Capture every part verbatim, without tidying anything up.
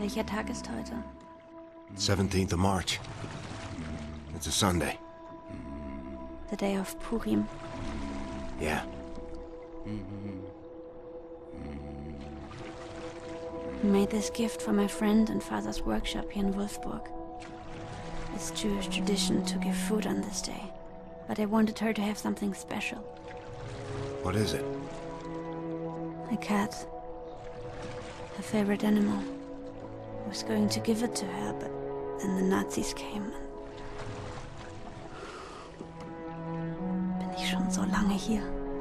Welcher Tag ist heute? seventeenth of March. It's a Sunday. The day of Purim. Yeah. I made this gift for my friend and father's workshop here in Wolfsburg. It's Jewish tradition to give food on this day, but I wanted her to have something special. What is it? A cat. Her favorite animal. I was going to give it to her, but then the Nazis came. Bin ich schon so lange hier?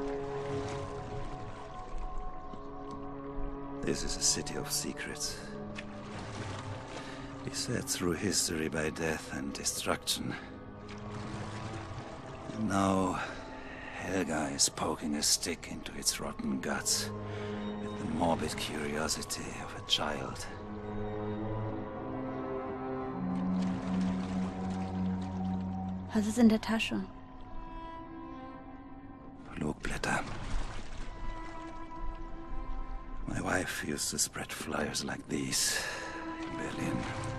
This is a city of secrets. Beset through history by death and destruction. And now, Helga is poking a stick into its rotten guts with the morbid curiosity of a child. Was ist in der Tasche? Flugblätter. My wife used to spread flyers like these in Berlin.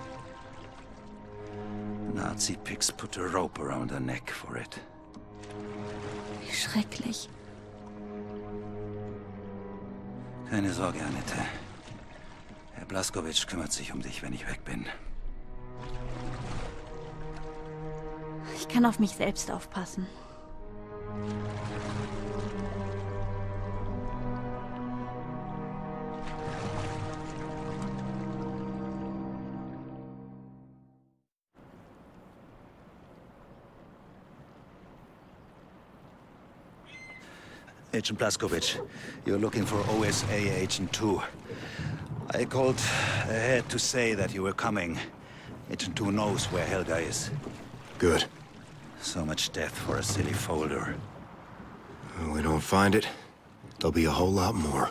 Nazi pigs put a rope around her neck for it. Wie schrecklich. Keine Sorge, Annette. Herr Blaskowitsch kümmert sich um dich, wenn ich weg bin. Ich kann auf mich selbst aufpassen. Agent Blaskowitsch, you're looking for O S A Agent two. I called ahead to say that you were coming. Agent two knows where Helga is. Good. So much death for a silly folder. When we don't find it, there'll be a whole lot more.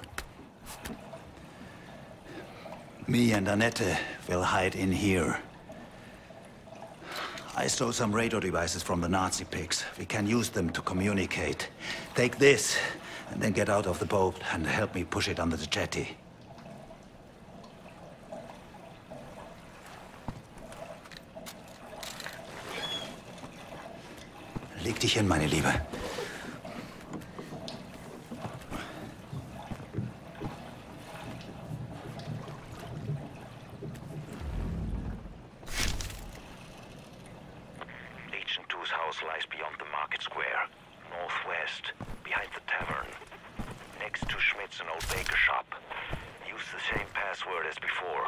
Me and Annette will hide in here. I stole some radio devices from the Nazi pigs. We can use them to communicate. Take this, and then get out of the boat and help me push it under the jetty. Leg dich hin, meine Liebe. Agent two's house lies beyond the market square, northwest, behind the tavern, next to Schmidt's and old baker shop. Use the same password as before.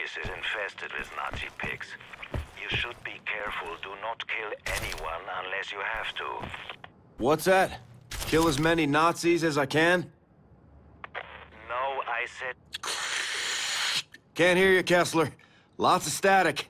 place is infested with Nazi pigs. You should be careful. Do not kill anyone unless you have to. What's that? Kill as many Nazis as I can? No, I said... Can't hear you, Kessler. Lots of static.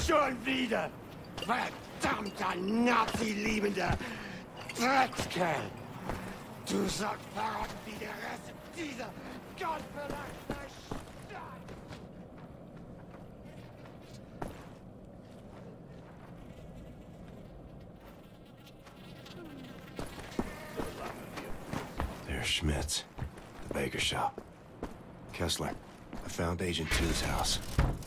Schon wieder! Verdammter Nazi-liebender Dreckskerl! Du sollst verraten wie der Rest dieser gottverlassenen Stadt! There's Schmitz, the baker shop. Kessler, I found Agent two's house.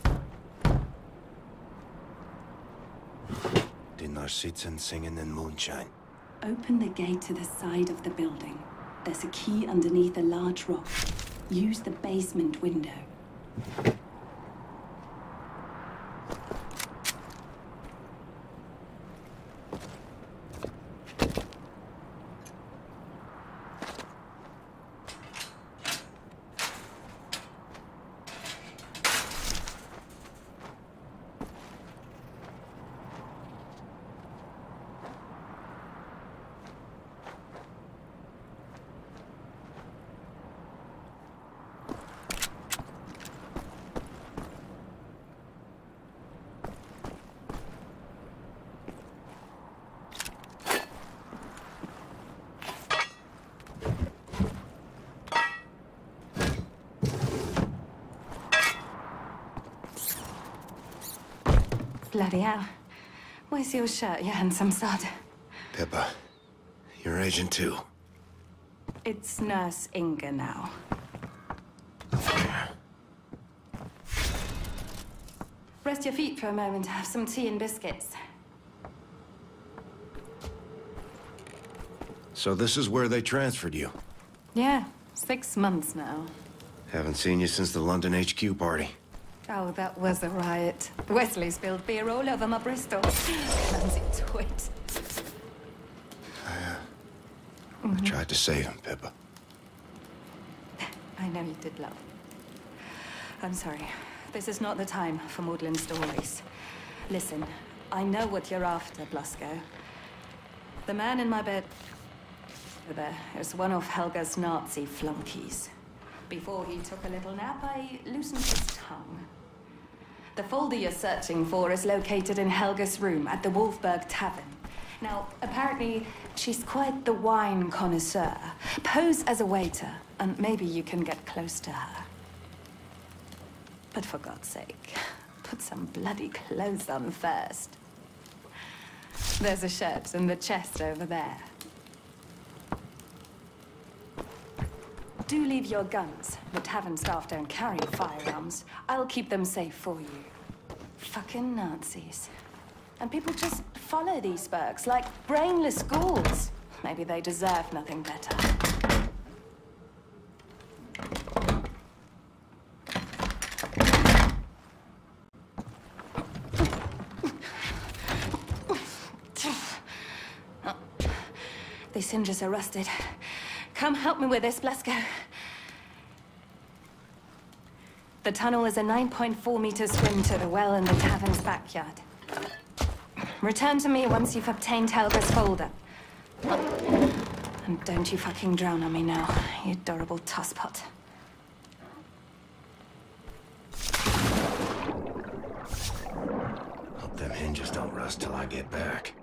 Dinar sitzen singing in moonshine. Open the gate to the side of the building. There's a key underneath a large rock. Use the basement window. Bloody hell. Where's your shirt, you handsome sod? Pippa, you're Agent two. It's Nurse Inga now. Rest your feet for a moment, have some tea and biscuits. So this is where they transferred you? Yeah, six months now. Haven't seen you since the London H Q party. Oh, that was a riot. Wesley spilled beer all over my Bristol. Clumsy twit. I, uh, mm-hmm. I tried to save him, Pippa. I know you did, love. I'm sorry. This is not the time for maudlin stories. Listen, I know what you're after, Blasco. The man in my bed there is one of Helga's Nazi flunkies. Before he took a little nap, I loosened his tongue. The folder you're searching for is located in Helga's room at the Wolfberg Tavern. Now, apparently, she's quite the wine connoisseur. Pose as a waiter, and maybe you can get close to her. But for God's sake, put some bloody clothes on first. There's a shirt in the chest over there. Do leave your guns. The tavern staff don't carry firearms. I'll keep them safe for you. Fucking Nazis. And people just follow these Bergs like brainless ghouls. Maybe they deserve nothing better. These hinges are rusted. Come help me with this, Blasco. The tunnel is a nine point four meter swim to the well in the tavern's backyard. Return to me once you've obtained Helga's folder. And don't you fucking drown on me now, you adorable tosspot. Hope them hinges don't rust till I get back.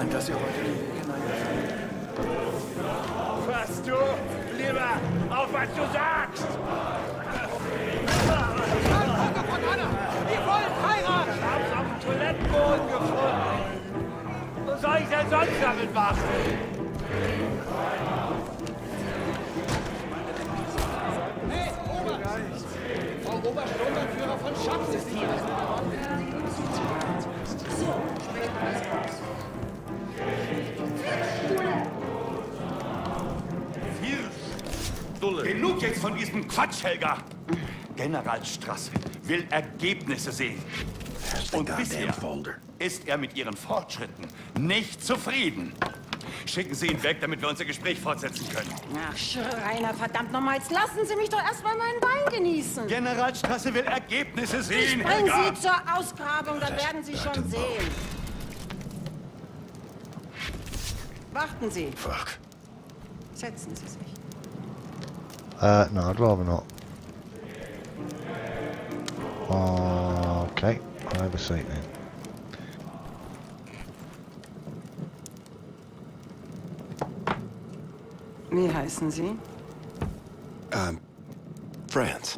Nein, dass ihr heute die Pass du lieber auf, was du sagst! Anfrage von Anna! Wir wollen heiraten! Ich hab's auf dem Toilettenboden gefunden! Was soll ich denn sonst damit machen? Hey, Oberst! Frau Obersturmbannführer von Schaps ist hier! Genug jetzt von diesem Quatsch, Helga! Generalstrasse will Ergebnisse sehen. Und bisher ist er mit Ihren Fortschritten nicht zufrieden. Schicken Sie ihn weg, damit wir unser Gespräch fortsetzen können. Ach, Schreiner, verdammt nochmal, jetzt lassen Sie mich doch erstmal meinen Wein genießen. Generalstrasse will Ergebnisse sehen, Ich bring Helga! Sie zur Ausgrabung, dann werden Sie schon sehen. Warten Sie. Fuck. Setzen Sie sich. Uh, no, I'd rather not. Okay, I'll have a seat then. Wie heißen Sie? Um, France.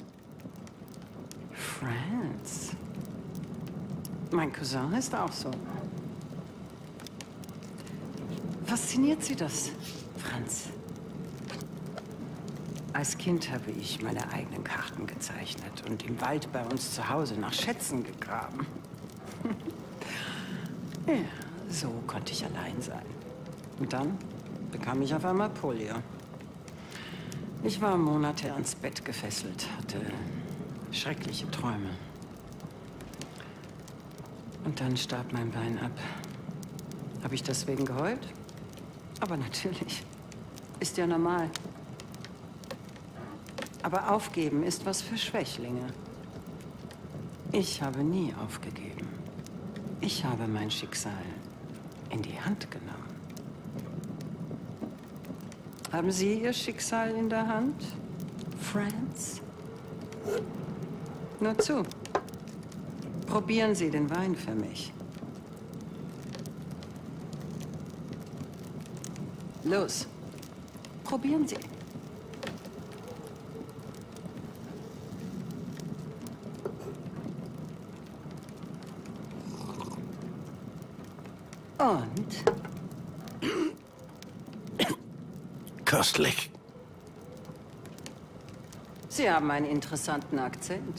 France. Mein Cousin ist auch so. Fasziniert Sie das, Franz? Als Kind habe ich meine eigenen Karten gezeichnet und im Wald bei uns zu Hause nach Schätzen gegraben. Ja, so konnte ich allein sein. Und dann bekam ich auf einmal Polio. Ich war Monate ans Bett gefesselt, hatte schreckliche Träume. Und dann starb mein Bein ab. Habe ich deswegen geheult? Aber natürlich. Ist ja normal. Aber aufgeben ist was für Schwächlinge. Ich habe nie aufgegeben. Ich habe mein Schicksal in die Hand genommen. Haben Sie Ihr Schicksal in der Hand, Franz? Nur zu. Probieren Sie den Wein für mich. Los, probieren Sie. Und? Köstlich. Sie haben einen interessanten Akzent.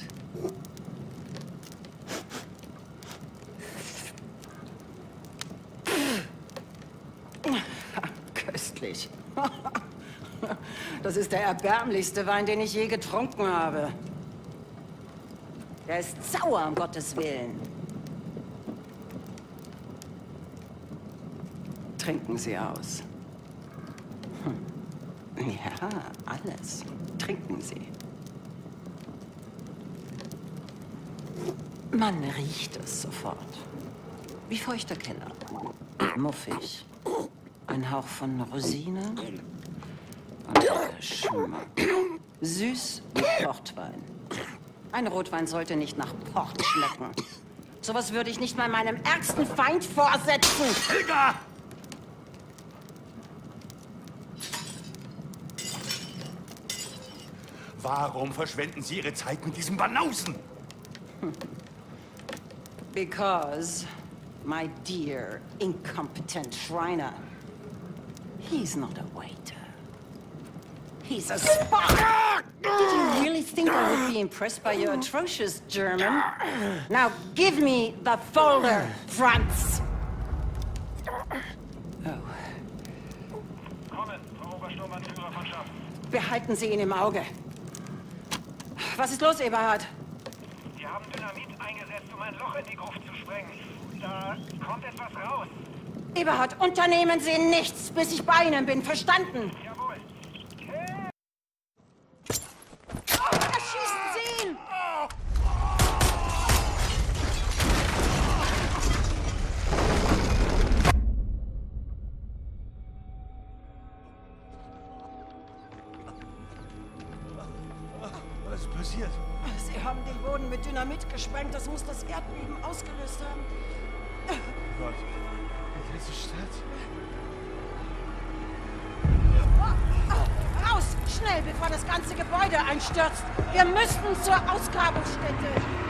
Köstlich. Das ist der erbärmlichste Wein, den ich je getrunken habe. Der ist sauer, um Gottes Willen. Trinken Sie aus. Hm. Ja, alles. Trinken Sie. Man riecht es sofort. Wie feuchter Keller. Muffig. Ein Hauch von Rosine. Und der Geschmack. Süß wie Portwein. Ein Rotwein sollte nicht nach Port schmecken. Sowas würde ich nicht mal meinem ärgsten Feind vorsetzen. Helga! Warum verschwenden Sie Ihre Zeit mit diesem Banausen? Because, my dear, incompetent Schreiner, he's not a waiter. He's a spy! Did you really think I would be impressed by your atrocious German? Now give me the folder, Franz! Oh. Kommen, Frau Obersturmbannführer von Schaff. Behalten Sie ihn im Auge. Was ist los, Eberhard? Wir haben Dynamit eingesetzt, um ein Loch in die Gruft zu sprengen. Da kommt etwas raus. Eberhard, unternehmen Sie nichts, bis ich bei Ihnen bin. Verstanden? Jawohl. Erschießen Sie ihn! Was ist passiert? Sie haben den Boden mit Dynamit gesprengt. Das muss das Erdbeben ausgelöst haben. Gott. Diese Stadt. Raus! Schnell, bevor das ganze Gebäude einstürzt! Wir müssen zur Ausgrabungsstätte!